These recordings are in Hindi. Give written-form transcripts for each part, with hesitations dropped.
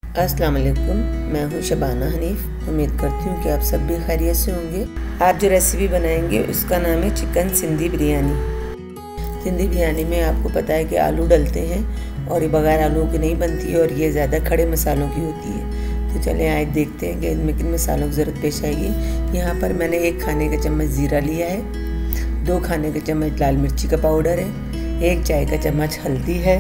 अस्सलाम वालेकुम, मैं हूं शबाना हनीफ। उम्मीद करती हूं कि आप सब भी खैरियत से होंगे। आज जो रेसिपी बनाएंगे उसका नाम है चिकन सिंधी बिरयानी। सिंधी बिरयानी में आपको पता है कि आलू डलते हैं और ये बगैर आलू की नहीं बनती है और ये ज़्यादा खड़े मसालों की होती है। तो चलें आज देखते हैं कि इनमें किन मसालों की ज़रूरत पेश आएगी। यहाँ पर मैंने 1 खाने का चम्मच ज़ीरा लिया है, 2 खाने का चम्मच लाल मिर्ची का पाउडर है, 1 चाय का चम्मच हल्दी है,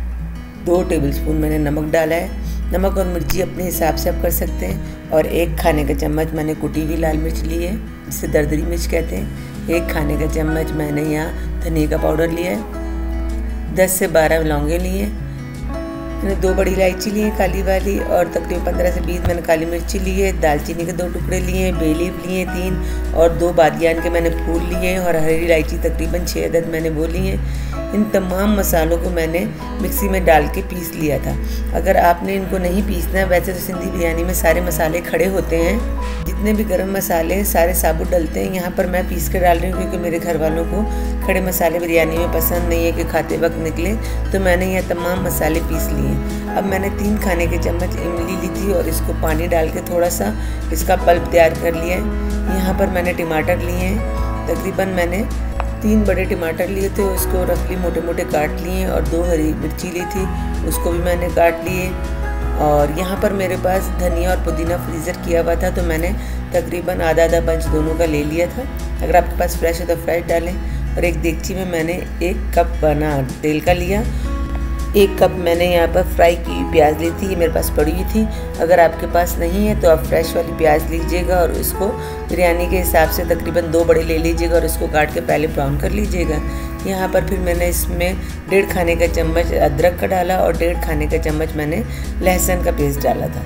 2 टेबलस्पून मैंने नमक डाला है। नमक और मिर्ची अपने हिसाब से आप कर सकते हैं। और 1 खाने का चम्मच मैंने कुटी हुई लाल मिर्च ली है, जिसे दरदरी मिर्च कहते हैं। 1 खाने का चम्मच मैंने यहाँ धनिया का पाउडर लिया है। 10 से 12 लौंगे लिए। मैंने 2 बड़ी इलायची ली है काली वाली और तकरीबन 15 से 20 मैंने काली मिर्ची ली है। दालचीनी के 2 टुकड़े लिए हैं, बे लीफ लिए 3 और 2 बादियान के मैंने फूल लिए हैं और हरी इलायची तकरीबन 6 अदद मैंने वो ली हैं। इन तमाम मसालों को मैंने मिक्सी में डाल के पीस लिया था। अगर आपने इनको नहीं पीसना है, वैसे तो सिंधी बिरयानी में सारे मसाले खड़े होते हैं, जितने भी गरम मसाले हैं सारे साबुत डलते हैं। यहाँ पर मैं पीस कर डाल रही हूँ क्योंकि मेरे घर वालों को खड़े मसाले बिरयानी में पसंद नहीं है कि खाते वक्त निकले, तो मैंने यह तमाम मसाले पीस लिए। अब मैंने 3 खाने के चम्मच इमली ली थी और इसको पानी डाल के थोड़ा सा इसका पल्प तैयार कर लिया है। यहाँ पर मैंने टमाटर लिए हैं, तकरीबन मैंने 3 बड़े टमाटर लिए थे, उसको रफली मोटे मोटे काट लिए और 2 हरी मिर्ची ली थी, उसको भी मैंने काट लिए। और यहाँ पर मेरे पास धनिया और पुदीना फ्रीज़र किया हुआ था, तो मैंने तकरीबन आधा बंच दोनों का ले लिया था। अगर आपके पास फ्रेश है तो फ्रेश डालें। और एक देगची में मैंने 1 कप बना तेल का लिया। 1 कप मैंने यहाँ पर फ्राई की प्याज ली थी, ये मेरे पास पड़ी हुई थी। अगर आपके पास नहीं है तो आप फ्रेश वाली प्याज लीजिएगा और इसको बिरयानी के हिसाब से तकरीबन 2 बड़े ले लीजिएगा और इसको काट के पहले ब्राउन कर लीजिएगा। यहाँ पर फिर मैंने इसमें 1.5 खाने का चम्मच अदरक का डाला और 1.5 खाने का चम्मच मैंने लहसुन का पेस्ट डाला था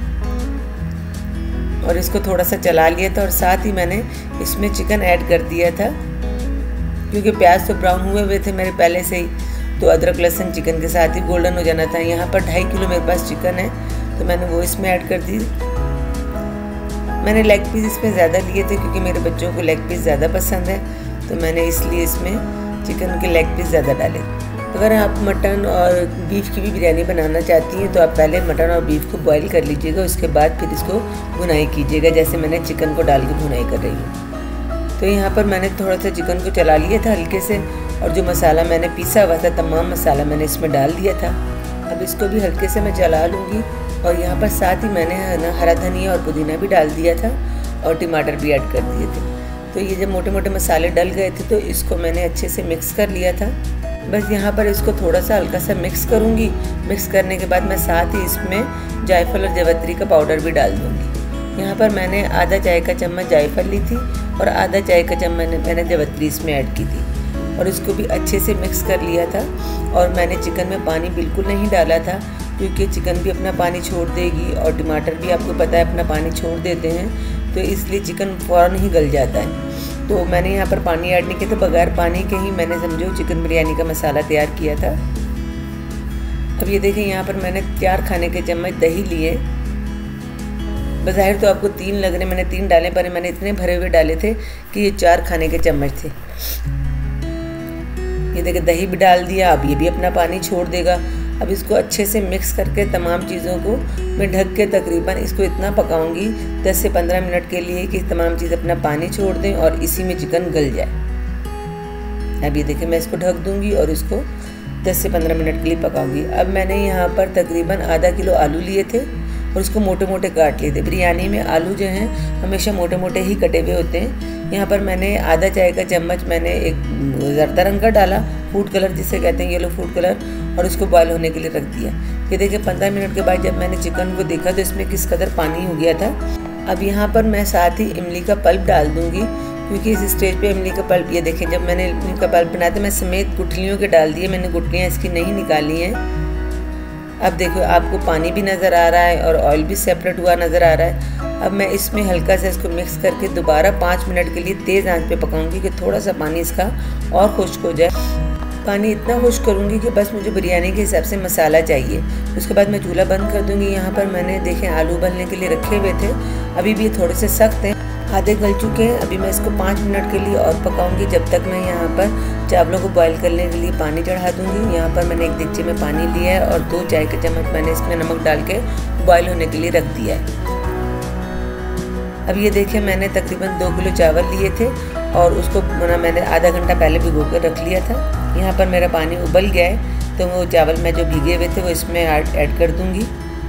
और इसको थोड़ा सा चला लिया था। और साथ ही मैंने इसमें चिकन ऐड कर दिया था क्योंकि प्याज तो ब्राउन हुए थे मेरे पहले से ही, तो अदरक लहसुन चिकन के साथ ही गोल्डन हो जाना था। यहाँ पर 2.5 किलो मेरे पास चिकन है, तो मैंने वो इसमें ऐड कर दी। मैंने लेग पीस इसमें ज़्यादा लिए थे क्योंकि मेरे बच्चों को लेग पीस ज़्यादा पसंद है, तो मैंने इसलिए इसमें चिकन के लेग पीस ज़्यादा डाले। अगर आप मटन और बीफ की भी बिरयानी बनाना चाहती हैं तो आप पहले मटन और बीफ को बॉईल कर लीजिएगा, उसके बाद फिर इसको भुनाई कीजिएगा, जैसे मैंने चिकन को डाल के भुनाई कर रही हूँ। तो यहाँ पर मैंने थोड़ा सा चिकन को चला लिया था हल्के से और जो मसाला मैंने पीसा हुआ था तमाम मसाला मैंने इसमें डाल दिया था। अब इसको भी हल्के से मैं चला लूँगी। और यहाँ पर साथ ही मैंने हरा धनिया और पुदीना भी डाल दिया था और टमाटर भी ऐड कर दिए थे। तो ये जब मोटे मोटे मसाले डल गए थे तो इसको मैंने अच्छे से मिक्स कर लिया था। बस यहाँ पर इसको थोड़ा सा हल्का सा मिक्स करूँगी। मिक्स करने के बाद मैं साथ ही इसमें जायफल और जवित्री का पाउडर भी डाल दूँगी। यहाँ पर मैंने आधा चाय का चम्मच जायफल ली थी और आधा चाय का चम्मच मैंने जवित्री इसमें ऐड की थी और इसको भी अच्छे से मिक्स कर लिया था। और मैंने चिकन में पानी बिल्कुल नहीं डाला था क्योंकि चिकन भी अपना पानी छोड़ देगी और टमाटर भी आपको पता है अपना पानी छोड़ देते हैं, तो इसलिए चिकन फ़ौरन ही गल जाता है। तो मैंने यहाँ पर पानी ऐड नहीं किया था, बगैर पानी के ही मैंने समझो चिकन बिरयानी का मसाला तैयार किया था। अब ये देखें यहाँ पर मैंने 4 खाने के चम्मच दही लिए। बज़ाहिर तो आपको 3 लग रहे, मैंने 3 डाले पर मैंने इतने भरे हुए डाले थे कि ये 4 खाने के चम्मच थे। ये देखिए दही भी डाल दिया, अब ये भी अपना पानी छोड़ देगा। अब इसको अच्छे से मिक्स करके तमाम चीज़ों को मैं ढक के तकरीबन इसको इतना पकाऊंगी 10 से 15 मिनट के लिए कि तमाम चीज़ अपना पानी छोड़ दें और इसी में चिकन गल जाए। अब ये देखिए मैं इसको ढक दूंगी और इसको 10 से 15 मिनट के लिए पकाऊंगी। अब मैंने यहाँ पर तकरीबन आधा किलो आलू लिए थे और उसको मोटे मोटे काट लिए थे। बिरयानी में आलू जो हैं हमेशा मोटे मोटे ही कटे हुए होते हैं। यहाँ पर मैंने आधा चाय का चम्मच मैंने एक जर्दा रंग का डाला, फूड कलर जिसे कहते हैं, येलो फूड कलर, और उसको बॉयल होने के लिए रख दिया। ये देखिए 15 मिनट के बाद जब मैंने चिकन को देखा तो इसमें किस कदर पानी हो गया था। अब यहाँ पर मैं साथ ही इमली का पल्प डाल दूँगी क्योंकि इस स्टेज पे इमली का पल्प, ये देखें जब मैंने इमली का पल्प बनाया था मैं समेत गुठलियों के डाल दिए, मैंने गुठलियाँ इसकी नहीं निकाली हैं। अब देखो आपको पानी भी नज़र आ रहा है और ऑयल भी सेपरेट हुआ नज़र आ रहा है। अब मैं इसमें हल्का सा इसको मिक्स करके दोबारा 5 मिनट के लिए तेज़ आंच पे पकाऊंगी कि थोड़ा सा पानी इसका और खुश्क हो जाए। पानी इतना खुश्क करूँगी कि बस मुझे बिरयानी के हिसाब से मसाला चाहिए। उसके बाद मैं चूल्हा बंद कर दूँगी। यहाँ पर मैंने देखें आलू उबलने के लिए रखे हुए थे, अभी भी थोड़े से सख्त हैं, आधे गल चुके हैं। अभी मैं इसको 5 मिनट के लिए और पकाऊंगी, जब तक मैं यहाँ पर चावलों को बॉईल करने के लिए पानी चढ़ा दूँगी। यहाँ पर मैंने एक देगची में पानी लिया है और 2 चाय के चम्मच मैंने इसमें नमक डाल के बॉईल होने के लिए रख दिया है। अब ये देखिए मैंने तकरीबन 2 किलो चावल लिए थे और उसको मैंने आधा घंटा पहले भिगो कर रख लिया था। यहाँ पर मेरा पानी उबल गया है, तो वो चावल मैं जो भीगे हुए थे वो इसमें ऐड कर दूँगी।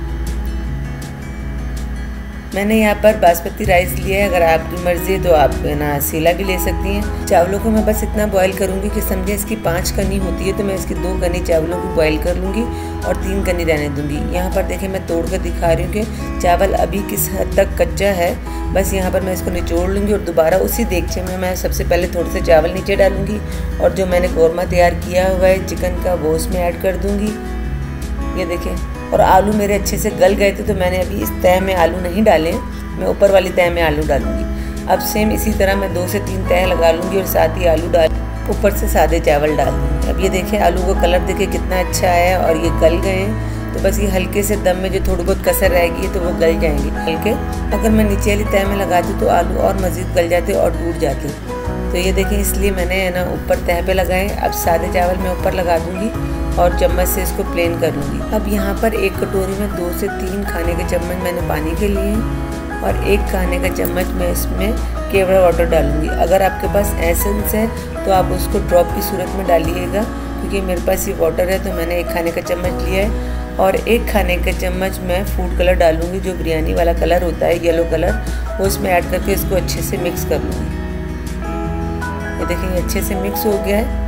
मैंने यहाँ पर बासमती राइस लिया है, अगर आपकी मर्ज़ी है तो आप ना सीला भी ले सकती हैं। चावलों को मैं बस इतना बॉईल करूँगी कि समझे इसकी 5 कनी होती है, तो मैं इसकी 2 कनी चावलों को बॉईल कर लूँगी और 3 कनी रहने दूँगी। यहाँ पर देखें मैं तोड़ कर दिखा रही हूँ कि चावल अभी किस हद तक कच्चा है। बस यहाँ पर मैं इसको निचोड़ लूँगी और दोबारा उसी देगचे में मैं सबसे पहले थोड़े से चावल नीचे डालूँगी और जो मैंने कौरमा तैयार किया हुआ है चिकन का वो उसमें ऐड कर दूँगी। ये देखें, और आलू मेरे अच्छे से गल गए थे, तो मैंने अभी इस तह में आलू नहीं डाले, मैं ऊपर वाली तह में आलू डालूंगी। अब सेम इसी तरह मैं 2 से 3 तह लगा लूँगी और साथ ही आलू डाल ऊपर से सादे चावल डाल दूँगी। अब ये देखें आलू का कलर देखें कितना अच्छा आया है और ये गल गए हैं, तो बस ये हल्के से दम में जो थोड़ी बहुत कसर रहेगी तो वो गल जाएंगे हल्के। अगर मैं नीचे वाली तह में लगाती तो आलू और मज़ीद गल जाते और टूट जाते। तो ये देखें इसलिए मैंने ना ऊपर तह पे लगाए। अब सादे चावल मैं ऊपर लगा दूँगी और चम्मच से इसको प्लेन कर लूँगी। अब यहाँ पर एक कटोरी में 2 से 3 खाने के चम्मच मैंने पानी के लिए हैं और 1 खाने का चम्मच मैं इसमें केवड़ा वाटर डालूँगी। अगर आपके पास एसेंस है तो आप उसको ड्रॉप की सूरत में डालिएगा, क्योंकि मेरे पास ये वाटर है तो मैंने 1 खाने का चम्मच लिया है और 1 खाने का चम्मच मैं फूड कलर डालूँगी, जो बिरयानी वाला कलर होता है येलो कलर, वो इसमें ऐड करके इसको अच्छे से मिक्स कर लूँगी। ये देखिए ये अच्छे से मिक्स हो गया है।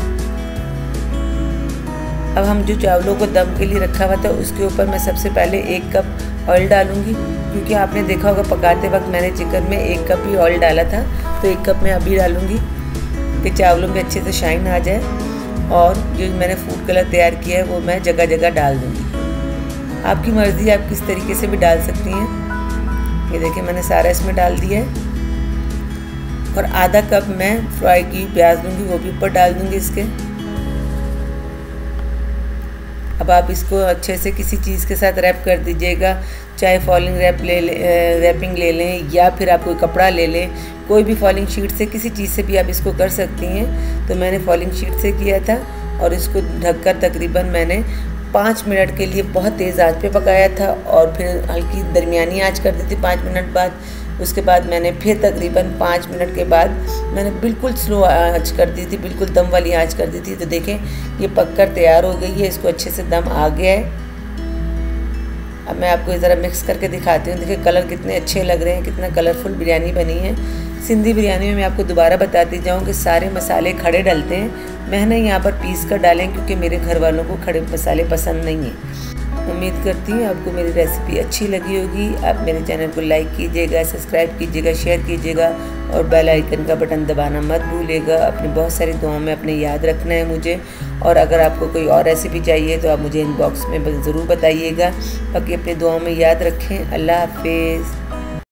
अब हम जो चावलों को दम के लिए रखा हुआ था उसके ऊपर मैं सबसे पहले 1 कप ऑयल डालूंगी, क्योंकि आपने देखा होगा पकाते वक्त मैंने चिकन में 1 कप ही ऑयल डाला था, तो 1 कप मैं अभी डालूंगी कि चावलों में अच्छे से शाइन आ जाए। और जो मैंने फूड कलर तैयार किया है वो मैं जगह जगह डाल दूँगी। आपकी मर्ज़ी, आप किस तरीके से भी डाल सकती हैं। ये देखिए मैंने सारा इसमें डाल दिया है और आधा कप मैं फ्राई की प्याज लूँगी, वो भी ऊपर डाल दूँगी इसके। अब आप इसको अच्छे से किसी चीज़ के साथ रैप कर दीजिएगा, चाहे फॉलिंग रैपिंग ले लें या फिर आप कोई कपड़ा ले लें, कोई भी फॉलिंग शीट से किसी चीज़ से भी आप इसको कर सकती हैं। तो मैंने फॉलिंग शीट से किया था और इसको ढककर तकरीबन मैंने 5 मिनट के लिए बहुत तेज़ आंच पे पकाया था और फिर हल्की दरमियानी आंच कर दी थी 5 मिनट बाद। उसके बाद मैंने फिर तकरीबन 5 मिनट के बाद मैंने बिल्कुल स्लो आंच कर दी थी, बिल्कुल दम वाली आंच कर दी थी। तो देखें ये पककर तैयार हो गई है, इसको अच्छे से दम आ गया है। अब मैं आपको ज़रा मिक्स करके दिखाती हूँ। देखिए कलर कितने अच्छे लग रहे हैं, कितना कलरफुल बिरयानी बनी है। सिंधी बिरयानी में मैं आपको दोबारा बताती जाऊँ कि सारे मसाले खड़े डलते हैं, मैंने यहाँ पर पीस कर डालें क्योंकि मेरे घर वालों को खड़े मसाले पसंद नहीं हैं। उम्मीद करती हूँ आपको मेरी रेसिपी अच्छी लगी होगी। आप मेरे चैनल को लाइक कीजिएगा, सब्सक्राइब कीजिएगा, शेयर कीजिएगा और बेल आइकन का बटन दबाना मत भूलिएगा। अपनी बहुत सारी दुआओं में अपने याद रखना है मुझे। और अगर आपको कोई और रेसिपी चाहिए तो आप मुझे इनबॉक्स में ज़रूर बताइएगा। बाकी अपनी दुआओं में याद रखें। अल्लाह हाफिज़।